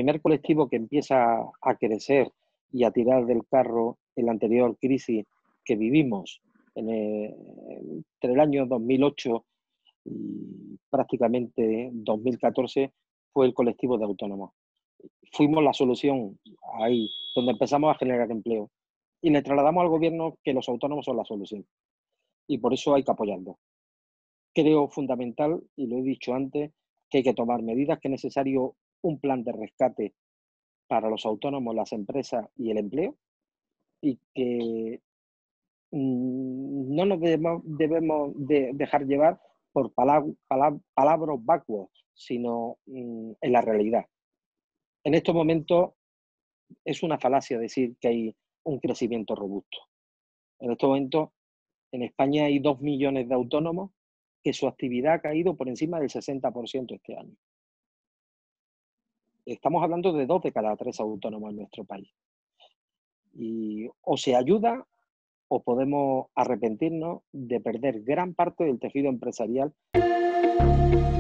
primer colectivo que empieza a crecer y a tirar del carro en la anterior crisis que vivimos entre el año 2008 y prácticamente 2014 fue el colectivo de autónomos. Fuimos la solución ahí, donde empezamos a generar empleo. Y le trasladamos al gobierno que los autónomos son la solución. Y por eso hay que apoyarlo. Creo fundamental, y lo he dicho antes, que hay que tomar medidas, que es necesario un plan de rescate para los autónomos, las empresas y el empleo, y que no nos debemos de dejar llevar por palabras vacuas, sino en la realidad. En estos momentos es una falacia decir que hay un crecimiento robusto. En estos momentos en España hay 2 millones de autónomos que su actividad ha caído por encima del 60% este año. Estamos hablando de 2 de cada 3 autónomos en nuestro país. Y o se ayuda o podemos arrepentirnos de perder gran parte del tejido empresarial.